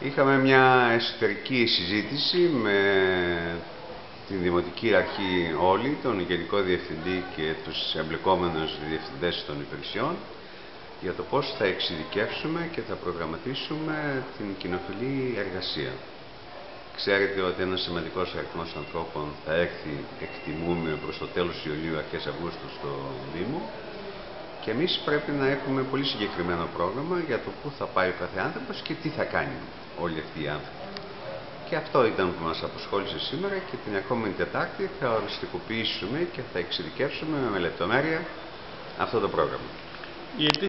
Είχαμε μια εσωτερική συζήτηση με την Δημοτική Αρχή όλη, τον Γενικό Διευθυντή και τους εμπλεκόμενους διευθυντές των υπηρεσιών για το πώς θα εξειδικεύσουμε και θα προγραμματίσουμε την κοινοφιλή εργασία. Ξέρετε ότι ένας σημαντικός αριθμός ανθρώπων θα έρθει, εκτιμούμε, προς το τέλος Ιουλίου, αρχές Αυγούστου στο Δήμο, και εμείς πρέπει να έχουμε πολύ συγκεκριμένο πρόγραμμα για το πού θα πάει ο κάθε άνθρωπος και τι θα κάνει όλοι αυτοί οι άνθρωποι. Και αυτό ήταν που μας απασχόλησε σήμερα, και την ερχόμενη Τετάρτη θα οριστικοποιήσουμε και θα εξειδικεύσουμε με λεπτομέρεια αυτό το πρόγραμμα.